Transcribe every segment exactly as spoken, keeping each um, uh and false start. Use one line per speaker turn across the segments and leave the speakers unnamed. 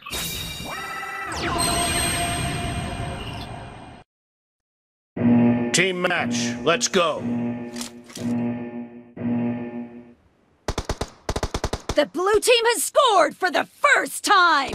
Team match, let's go.
The blue team has scored for the first time!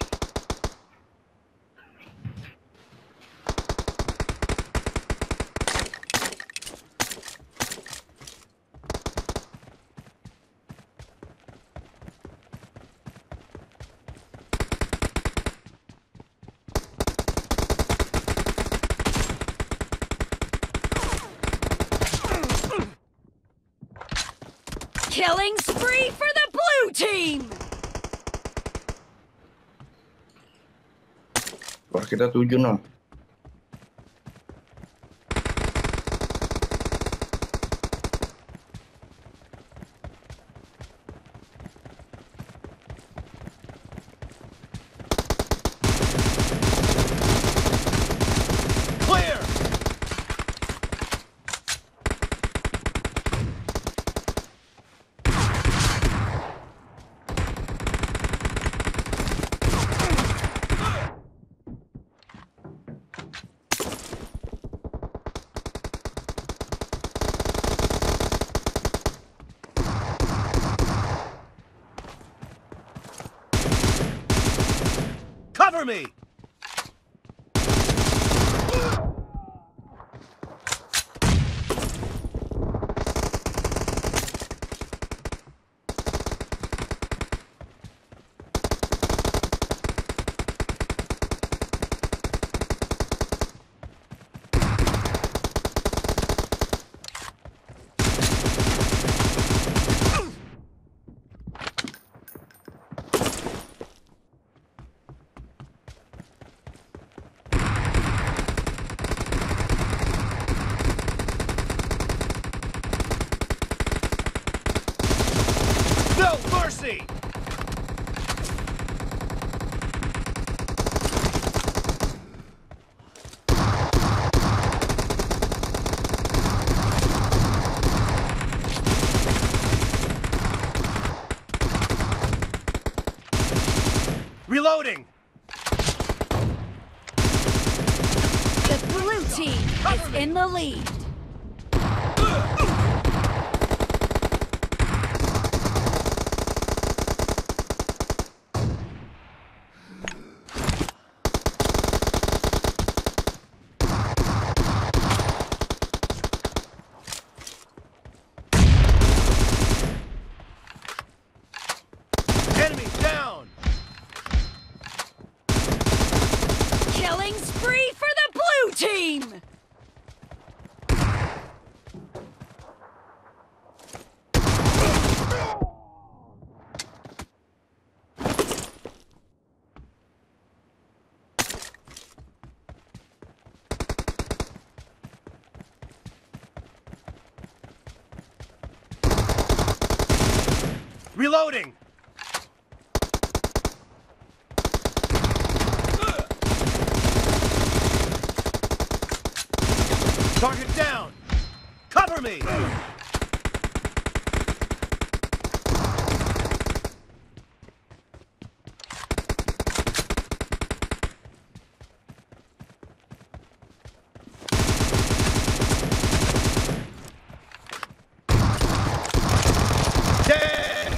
Killing spree for the blue team!
Wah, kita tujuh no.
Clear! Cover me! No mercy! Reloading!
The blue team is in the lead.
Enemy down!
Killing spree for the blue team!
Reloading! Target down! Cover me! Dead!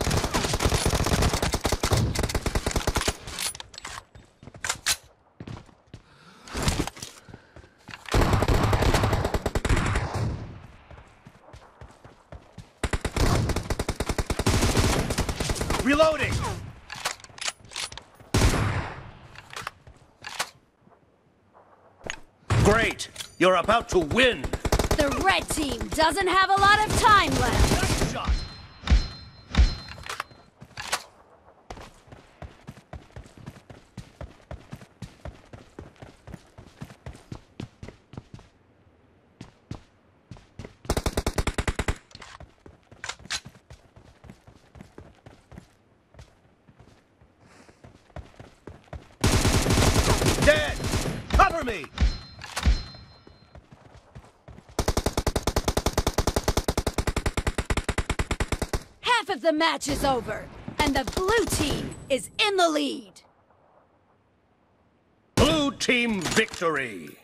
Reloading! Great! You're about to win!
The red team doesn't have a lot of time left.
Nice shot! Dead! Cover me!
Half of the match is over, and the blue team is in the lead.
team victory!